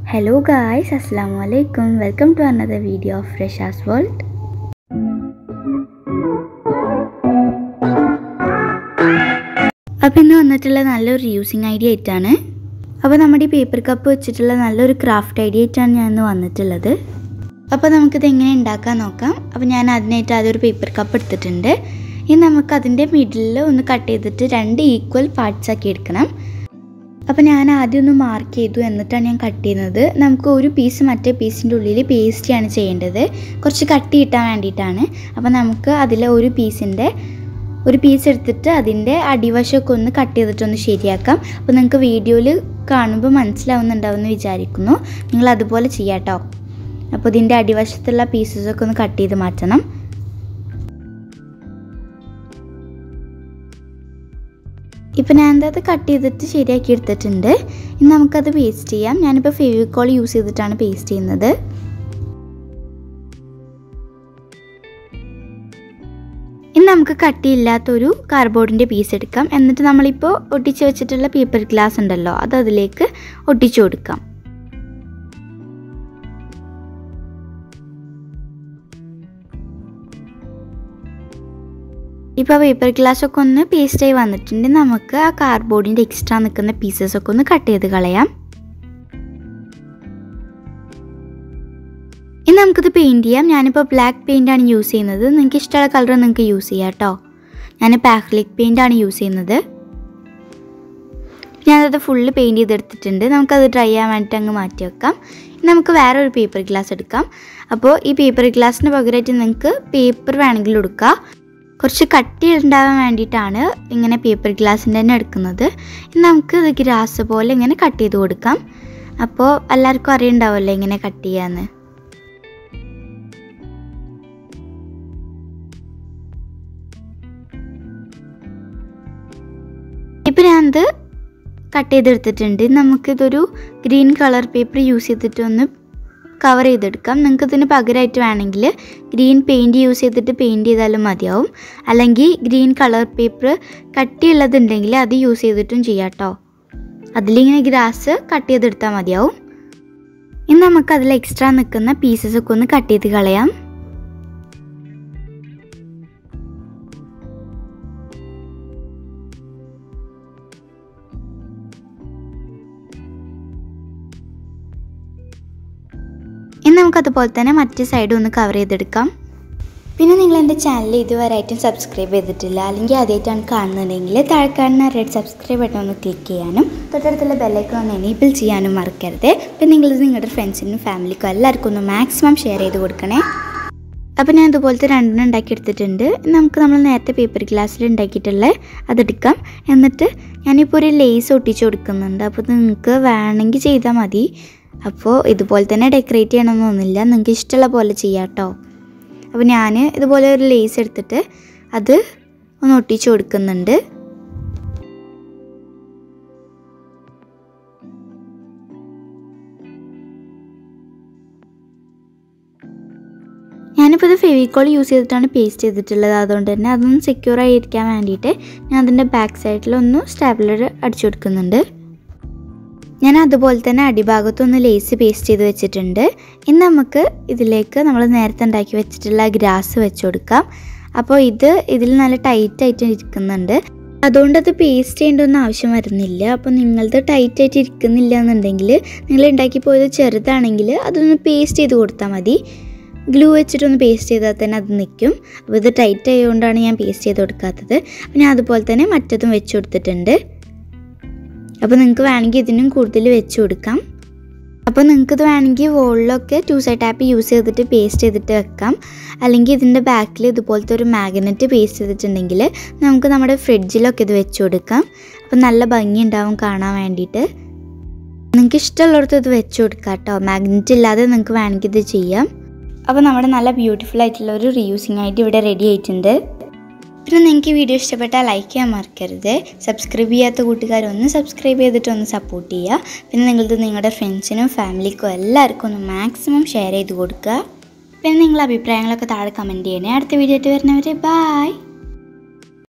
Hello guys, Assalamualaikum. Welcome to another video of Fresha's World. അപ്പോൾ ഇന്ന് വന്നിട്ടുള്ള നല്ലൊരു യൂസിങ് ഐഡിയ ആയിട്ടാണ്. അപ്പോൾ നമ്മുടെ ഈ പേപ്പർ കപ്പ് വെച്ചിട്ടുള്ള നല്ലൊരു ക്രാഫ്റ്റ് ഐഡിയ ആയിട്ടാണ് ഞാൻ ഇന്ന് വന്നിട്ടുള്ളത്. അപ്പോൾ നമുക്കിത് എങ്ങനെ ഉണ്ടാക്കാൻ നോക്കാം. അപ്പോൾ ഞാൻ അതിനായിട്ട് ആദ്യം ഒരു പേപ്പർ കപ്പ് എടുത്തിട്ടുണ്ട്. ഇനി നമുക്ക് അതിൻ്റെ മിഡിലിൽ ഒന്ന് കട്ട് ചെയ്തിട്ട് രണ്ട് ഈക്വൽ പാർട്സ് ആക്കി എടുക്കണം. അപ്പോൾ ഞാൻ ആദ്യം ഒന്ന് മാർക്ക് ചെയ്തു, എന്നിട്ടാണ് ഞാൻ കട്ട് ചെയ്യുന്നത്. നമുക്ക് ഒരു പീസ് മറ്റേ പീസിൻ്റെ ഉള്ളിൽ പേസ്റ്റ് ചെയ്യാണ് ചെയ്യേണ്ടത്, കുറച്ച് കട്ടി കിട്ടാൻ വേണ്ടിയിട്ടാണ്. അപ്പോൾ നമുക്ക് അതിലെ ഒരു പീസ് എടുത്തിട്ട് അതിൻ്റെ അടിവശമൊക്കെ ഒന്ന് കട്ട് ചെയ്തിട്ടൊന്ന് ശരിയാക്കാം. അപ്പോൾ നിങ്ങൾക്ക് വീഡിയോയിൽ കാണുമ്പോൾ മനസ്സിലാവുന്നുണ്ടാവുമെന്ന് വിചാരിക്കുന്നു. നിങ്ങൾ അതുപോലെ ചെയ്യാം കേട്ടോ. അപ്പോൾ ഇതിൻ്റെ അടിവശത്തുള്ള പീസസൊക്കെ ഒന്ന് കട്ട് ചെയ്ത് മാറ്റണം. ഇപ്പോൾ ഞാൻ അത് കട്ട് ചെയ്തിട്ട് ശരിയാക്കി എടുത്തിട്ടുണ്ട്. ഇനി നമുക്കത് പേസ്റ്റ് ചെയ്യാം. ഞാനിപ്പോൾ ഫെവിക്കോൾ യൂസ് ചെയ്തിട്ടാണ് പേസ്റ്റ് ചെയ്യുന്നത്. ഇനി നമുക്ക് കട്ടിയില്ലാത്തൊരു കാർഡ്ബോർഡിൻ്റെ പീസ് എടുക്കാം. എന്നിട്ട് നമ്മളിപ്പോൾ ഒട്ടിച്ച് വെച്ചിട്ടുള്ള പേപ്പർ ഗ്ലാസ് ഉണ്ടല്ലോ, അത് അതിലേക്ക് ഒട്ടിച്ചു കൊടുക്കാം. ഇപ്പോൾ പേപ്പർ ഗ്ലാസ്സൊക്കെ ഒന്ന് പേസ്റ്റായി വന്നിട്ടുണ്ട്. നമുക്ക് ആ കാർഡ്ബോർഡിൻ്റെ എക്സ്ട്രാ നിൽക്കുന്ന പീസസൊക്കെ ഒന്ന് കട്ട് ചെയ്ത് കളയാം. ഇനി നമുക്കിത് പെയിൻറ്റ് ചെയ്യാം. ഞാനിപ്പോൾ ബ്ലാക്ക് പെയിൻ്റാണ് യൂസ് ചെയ്യുന്നത്. നിങ്ങൾക്ക് ഇഷ്ടമുള്ള കളർ നിങ്ങൾക്ക് യൂസ് ചെയ്യാം കേട്ടോ. ഞാനിപ്പോൾ ആക്രിലിക് പെയിൻ്റാണ് യൂസ് ചെയ്യുന്നത്. ഞാനത് ഫുള്ള് പെയിൻറ്റ് ചെയ്തെടുത്തിട്ടുണ്ട്. നമുക്കത് ഡ്രൈ ചെയ്യാൻ വേണ്ടിയിട്ട് അങ്ങ് മാറ്റി വെക്കാം. നമുക്ക് വേറെ ഒരു പേപ്പർ ഗ്ലാസ് എടുക്കാം. അപ്പോൾ ഈ പേപ്പർ ഗ്ലാസ്സിന് പകരമായിട്ട് നിങ്ങൾക്ക് പേപ്പർ വേണമെങ്കിൽ എടുക്കാം. കുറച്ച് കട്ടി ഉണ്ടാവാൻ വേണ്ടിയിട്ടാണ് ഇങ്ങനെ പേപ്പർ ഗ്ലാസിൻ്റെ തന്നെ എടുക്കുന്നത്. ഇനി നമുക്ക് ഇത് ഗ്രാസ് പോലെ ഇങ്ങനെ കട്ട് ചെയ്ത് കൊടുക്കാം. അപ്പോൾ എല്ലാവർക്കും അറിയുണ്ടാവുമല്ലോ ഇങ്ങനെ കട്ട് ചെയ്യാമെന്ന്. ഇപ്പം ഞാനത് കട്ട് ചെയ്തെടുത്തിട്ടുണ്ട്. നമുക്കിതൊരു ഗ്രീൻ കളർ പേപ്പർ യൂസ് ചെയ്തിട്ടൊന്ന് കവർ ചെയ്തെടുക്കാം. നിങ്ങൾക്ക് ഇതിന് പകരമായിട്ട് വേണമെങ്കിൽ ഗ്രീൻ പെയിൻറ്റ് യൂസ് ചെയ്തിട്ട് പെയിൻറ്റ് ചെയ്താലും മതിയാവും. അല്ലെങ്കിൽ ഗ്രീൻ കളർ പേപ്പർ കട്ടിയുള്ളതുണ്ടെങ്കിൽ അത് യൂസ് ചെയ്തിട്ടും ചെയ്യാം കേട്ടോ. അതിലിങ്ങനെ ഗ്രാസ് കട്ട് ചെയ്തെടുത്താൽ മതിയാവും. ഇനി നമുക്കതിൽ എക്സ്ട്രാ നിൽക്കുന്ന പീസസൊക്കെ ഒന്ന് കട്ട് ചെയ്ത് കളയാം. ഇനി നമുക്കതുപോലെ തന്നെ മറ്റേ സൈഡ് ഒന്ന് കവർ ചെയ്തെടുക്കാം. പിന്നെ നിങ്ങൾ എൻ്റെ ചാനൽ ഇതുവരെയായിട്ടും സബ്സ്ക്രൈബ് ചെയ്തിട്ടില്ല, അല്ലെങ്കിൽ ആദ്യമായിട്ടാണ് കാണുന്നുണ്ടെങ്കിൽ താഴെ കാണുന്ന റെഡ് സബ്സ്ക്രൈബ് ബട്ടൺ ഒന്ന് ക്ലിക്ക് ചെയ്യാനും തൊട്ടടുത്തുള്ള ബെല്ലൈക്കൺ ഒന്ന് എനേബിൾ ചെയ്യാനും മറക്കരുത്. പിന്നെ നിങ്ങളിത് നിങ്ങളുടെ ഫ്രണ്ട്സിനും ഫാമിലിക്കും എല്ലാവർക്കും ഒന്ന് മാക്സിമം ഷെയർ ചെയ്ത് കൊടുക്കണേ. അപ്പോൾ ഞാൻ ഇതുപോലത്തെ രണ്ടെണ്ണം ഉണ്ടാക്കിയെടുത്തിട്ടുണ്ട്. നമുക്ക് നമ്മൾ നേരത്തെ പേപ്പർ ഗ്ലാസ്സിൽ ഉണ്ടാക്കിയിട്ടുള്ള അതെടുക്കാം. എന്നിട്ട് ഞാനിപ്പോൾ ഒരു ലേസ് ഒട്ടിച്ച് കൊടുക്കുന്നുണ്ട്. അപ്പോൾ നിങ്ങൾക്ക് വേണമെങ്കിൽ ചെയ്താൽ മതി. അപ്പോൾ ഇതുപോലെ തന്നെ ഡെക്കറേറ്റ് ചെയ്യണമെന്നൊന്നുമില്ല, നിങ്ങൾക്ക് ഇഷ്ടമുള്ള പോലെ ചെയ്യാം കേട്ടോ. അപ്പോൾ ഞാൻ ഇതുപോലെ ഒരു ലേസ് എടുത്തിട്ട് അത് ഒന്ന് ഒട്ടിച്ച് കൊടുക്കുന്നുണ്ട്. ഞാനിപ്പോൾ ഇത് ഫെവിക്കോൾ യൂസ് ചെയ്തിട്ടാണ് പേസ്റ്റ് ചെയ്തിട്ടുള്ളത്. അതുകൊണ്ട് തന്നെ അതൊന്ന് സെക്യൂർ ആയിരിക്കാൻ വേണ്ടിയിട്ട് ഞാൻ അതിൻ്റെ ബാക്ക് സൈഡിലൊന്ന് സ്റ്റാപ്ലർ അടിച്ചു കൊടുക്കുന്നുണ്ട്. ഞാൻ അതുപോലെ തന്നെ അടിഭാഗത്തൊന്ന് ലേസ് പേസ്റ്റ് ചെയ്ത് വെച്ചിട്ടുണ്ട്. ഇനി നമുക്ക് ഇതിലേക്ക് നമ്മൾ നേരത്തെ ഉണ്ടാക്കി വെച്ചിട്ടുള്ള ഗ്രാസ് വെച്ച് കൊടുക്കാം. അപ്പോൾ ഇതിൽ നല്ല ടൈറ്റായിട്ട് ഇരിക്കുന്നുണ്ട്. അതുകൊണ്ട് അത് പേസ്റ്റ് ചെയ്യേണ്ടൊന്നും ആവശ്യം വരുന്നില്ല. അപ്പോൾ നിങ്ങളത് ടൈറ്റായിട്ട് ഇരിക്കുന്നില്ല എന്നുണ്ടെങ്കിൽ, നിങ്ങൾ ഉണ്ടാക്കി പോയത് ചെറുതാണെങ്കിൽ അതൊന്ന് പേസ്റ്റ് ചെയ്ത് കൊടുത്താൽ മതി. ഗ്ലൂ വെച്ചിട്ടൊന്ന് പേസ്റ്റ് ചെയ്താൽ തന്നെ അത് നിൽക്കും. അപ്പോൾ ഇത് ടൈറ്റ് ആയതുകൊണ്ടാണ് ഞാൻ പേസ്റ്റ് ചെയ്ത് കൊടുക്കാത്തത്. അപ്പോൾ ഞാൻ അതുപോലെ തന്നെ മറ്റതും വെച്ച് കൊടുത്തിട്ടുണ്ട്. അപ്പോൾ നിങ്ങൾക്ക് വേണമെങ്കിൽ ഇതിനും കൂടുതൽ വെച്ച് കൊടുക്കാം. അപ്പോൾ നിങ്ങൾക്കിത് വേണമെങ്കിൽ വോളിലൊക്കെ 2 സൈഡ് ടാപ്പ് യൂസ് ചെയ്തിട്ട് പേസ്റ്റ് ചെയ്തിട്ട് വെക്കാം. അല്ലെങ്കിൽ ഇതിൻ്റെ ബാക്കിൽ ഇതുപോലത്തെ ഒരു മാഗ്നറ്റ് പേസ്റ്റ് ചെയ്തിട്ടുണ്ടെങ്കിൽ നമുക്ക് നമ്മുടെ ഫ്രിഡ്ജിലൊക്കെ ഇത് വെച്ച് കൊടുക്കാം. അപ്പോൾ നല്ല ഭംഗി ഉണ്ടാവും കാണാൻ വേണ്ടിയിട്ട്. നിങ്ങൾക്ക് ഇഷ്ടമുള്ളിടത്ത് ഇത് വെച്ച് കൊടുക്കാം കേട്ടോ. മാഗ്നറ്റ് ഇല്ലാതെ നിങ്ങൾക്ക് വേണമെങ്കിൽ ഇത് ചെയ്യാം. അപ്പോൾ നമ്മുടെ നല്ല ബ്യൂട്ടിഫുൾ ആയിട്ടുള്ള ഒരു റീയൂസിങ് ആയിട്ട് ഇവിടെ റെഡി ആയിട്ടുണ്ട്. പിന്നെ നിങ്ങൾക്ക് ഈ വീഡിയോ ഇഷ്ടപ്പെട്ടാൽ ലൈക്ക് ചെയ്യാൻ മറക്കരുത്. സബ്സ്ക്രൈബ് ചെയ്യാത്ത കൂട്ടുകാരൊന്ന് സബ്സ്ക്രൈബ് ചെയ്തിട്ടൊന്ന് സപ്പോർട്ട് ചെയ്യുക. പിന്നെ നിങ്ങളിത് നിങ്ങളുടെ ഫ്രണ്ട്സിനും ഫാമിലിക്കും എല്ലാവർക്കും ഒന്ന് മാക്സിമം ഷെയർ ചെയ്ത് കൊടുക്കുക. പിന്നെ നിങ്ങളുടെ അഭിപ്രായങ്ങളൊക്കെ താഴെ കമൻറ്റ് ചെയ്യണേ. അടുത്ത വീഡിയോ ആയിട്ട് വരുന്നവരെ ബൈ.